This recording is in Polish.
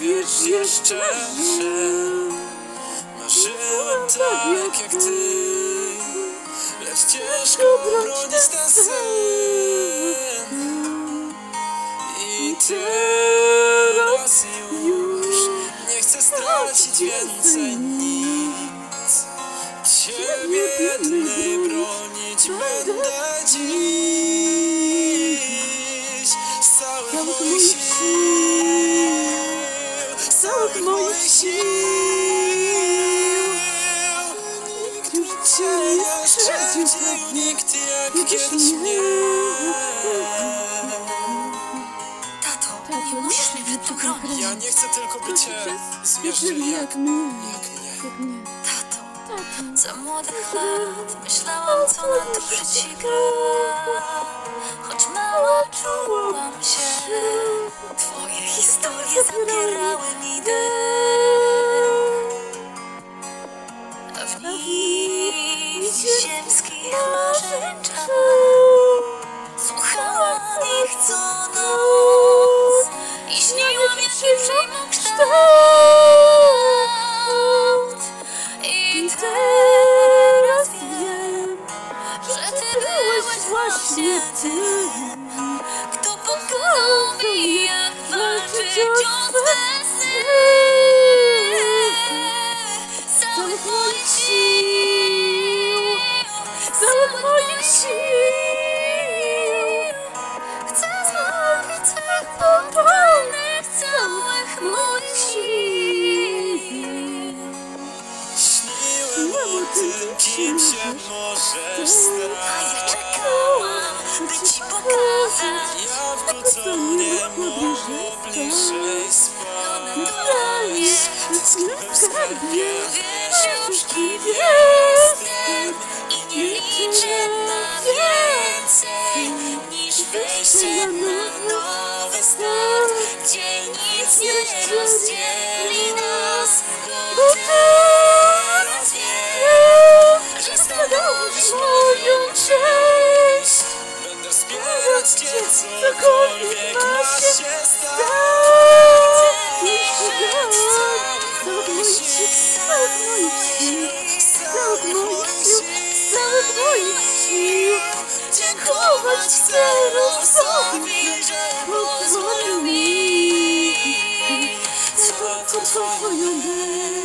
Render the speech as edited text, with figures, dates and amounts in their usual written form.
wiesz jeszcze, że marzyłem tak jak ty, lecz ciężko bronić ten sen. I teraz już nie chcę stracić więcej nic. Ciebie jednej bronić będę dziś z całych moich sił, z całych moich sił. Nikt mi cię nie skrzywdził, nikt jak kiedyś mnie. Nie musisz mnie przed tym chronić. Ja nie chcę tylko by cię zmierzyli jak mnie. Tato, za młodych lat myślałam, co na to życie gra. Choć mała czułam się, twoje historie zabierały mi dech. A w nich ziemskich marzeń czas słuchałam ich co noc i śniłam, jak nie przejmą kształt. I teraz wiem, że ty byłeś właśnie tym, kto pokazał mi, jak walczyć o swe sny. Z całych moich sił, z całych moich sił chcę zbawić tych pokonanych całych moich sił. Śniłem o tym, kim się możesz stać. A ja czekałam, by ci pokazać, Ja w to, co nie mogło bliżej spać. naturalnie W skarbie wiesz już, kim jestem i nie liczę na więcej niż wejście na nowy start, gdzie nic nie rozdzieli nas. Bo teraz wiem, że stanowisz moją część. będę wspierać cię, cokolwiek ma się stać. Dziękować chcę losowi, że pozwolił mi, co twoją